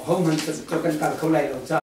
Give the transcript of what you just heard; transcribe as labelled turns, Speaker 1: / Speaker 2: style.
Speaker 1: home han creo kan kal khau lai lo cha